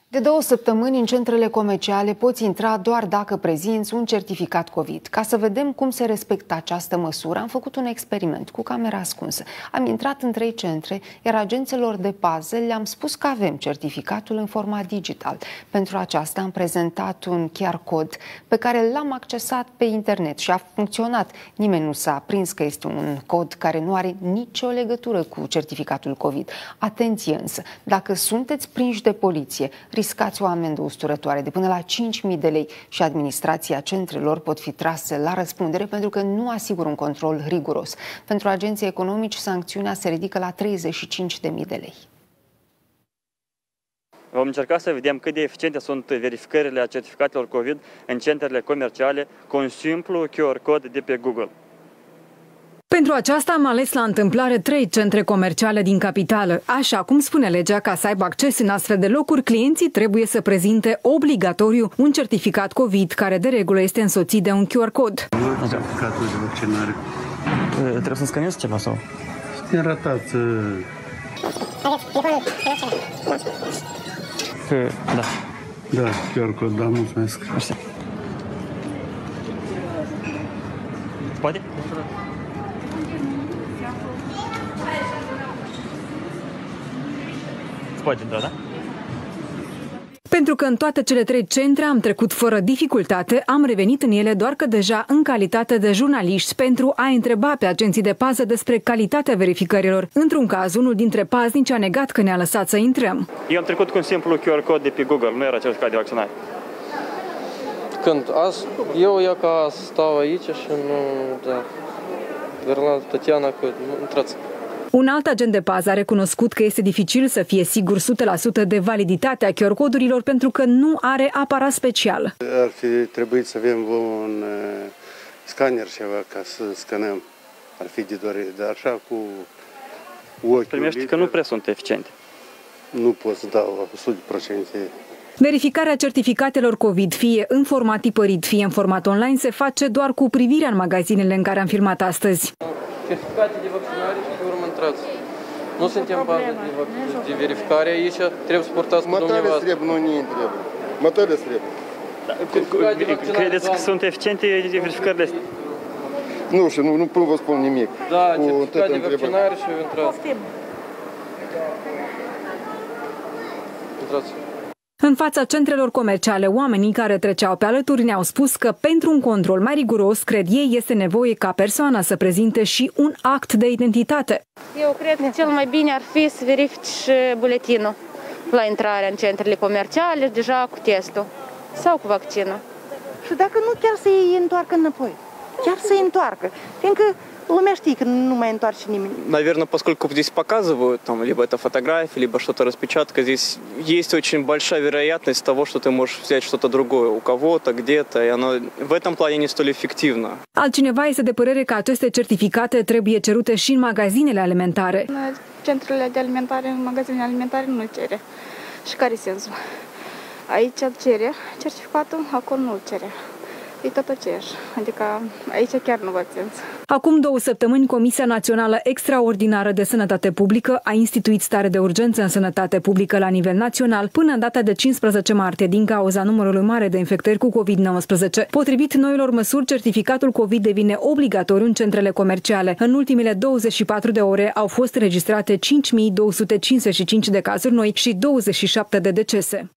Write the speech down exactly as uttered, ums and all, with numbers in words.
De două săptămâni, în centrele comerciale poți intra doar dacă prezinți un certificat COVID. Ca să vedem cum se respectă această măsură, am făcut un experiment cu camera ascunsă. Am intrat în trei centre, iar agenților de pază le-am spus că avem certificatul în format digital. Pentru aceasta am prezentat un Q R cod pe care l-am accesat pe internet și a funcționat. Nimeni nu s-a prins că este un cod care nu are nicio legătură cu certificatul COVID. Atenție însă, dacă sunteți prinși de poliție, riscați o amendă usturătoare de până la cinci mii de lei și administrația centrelor pot fi trase la răspundere pentru că nu asigură un control riguros. Pentru agenții economici, sancțiunea se ridică la treizeci și cinci de mii de lei. Vom încerca să vedem cât de eficiente sunt verificările a certificatelor COVID în centrele comerciale cu un simplu Q R cod de pe Google. Pentru aceasta am ales la întâmplare trei centre comerciale din capitală. Așa cum spune legea, ca să aibă acces în astfel de locuri, clienții trebuie să prezinte obligatoriu un certificat COVID, care de regulă este însoțit de un Q R cod. Certificatul de vaccinare. Trebuie să scanezi ceva sau? Suntem ratați. Da. Da, Q R cod, da, mulțumesc. Așa. Poate? Poate, da, da? Pentru că în toate cele trei centre am trecut fără dificultate, am revenit în ele doar că deja în calitate de jurnaliști pentru a întreba pe agenții de pază despre calitatea verificărilor. Într-un caz, unul dintre paznici a negat că ne-a lăsat să intrăm. Eu am trecut cu un simplu Q R cod de pe Google, nu era certificat de vaccinare. Când azi, eu ia ca stau aici și nu, da, Verla Tatiana, că nu intrați. Un alt agent de pază a recunoscut că este dificil să fie sigur o sută la sută de validitatea Q R codurilor pentru că nu are aparat special. Ar fi trebuit să avem un uh, scanner ceva ca să scanăm. Ar fi de dorit, dar așa cu ochiul. Primești că nu prea sunt eficiente. Nu pot să dau o sută la sută. Verificarea certificatelor COVID, fie în format tipărit, fie în format online, se face doar cu privirea în magazinele în care am filmat astăzi. Certificate de vaccinare și pe urmă intrați. Nu suntem bază de, de verificare aici, trebuie să portați cu dumneavoastră. Mătările trebuie, nu ne trebuie. Mătările trebuie. Da, credeți că sunt eficiente verificările astea? Nu știu, nu, nu vă spun nimic. Da, certificat de vaccinare și intrați. Intrați. În fața centrelor comerciale, oamenii care treceau pe alături ne-au spus că pentru un control mai riguros, cred ei, este nevoie ca persoana să prezinte și un act de identitate. Eu cred că cel mai bine ar fi să verifici și buletinul la intrarea în centrele comerciale, deja cu testul sau cu vaccinul. Și dacă nu, chiar să îi întoarcă înapoi. Chiar să îi întoarcă. Fiindcă lumea știe că nu mai întoarce nimeni. Наверное, поскольку здесь показывают, там, либо это фотографии, либо что-то распечатка, здесь есть очень большая вероятность того, что ты можешь взять что-то другое у кого-то, где-то, и оно в этом плане не столь эффективно. Altcineva este de părere că aceste certificate trebuie cerute și în magazinele alimentare. Centrele de alimentare, în magazinele alimentare nu cere. Și care sensul? Aici cere certificatul, acolo nu cere. E tot aceeași, adică aici chiar nu văd sens. Acum două săptămâni, Comisia Națională Extraordinară de Sănătate Publică a instituit stare de urgență în sănătate publică la nivel național până în data de cincisprezece martie din cauza numărului mare de infectări cu COVID nouăsprezece. Potrivit noilor măsuri, certificatul COVID devine obligatoriu în centrele comerciale. În ultimele douăzeci și patru de ore au fost înregistrate cinci mii două sute cincizeci și cinci de cazuri noi și douăzeci și șapte de decese.